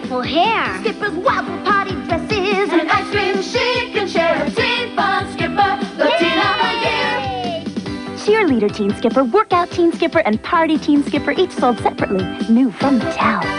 beautiful hair. Skipper's wild for party dresses and ice cream she can share. Teen Fun Skipper, the teen of the year. Cheerleader Teen Skipper, Workout Teen Skipper, and Party Teen Skipper, each sold separately. New from Mattel.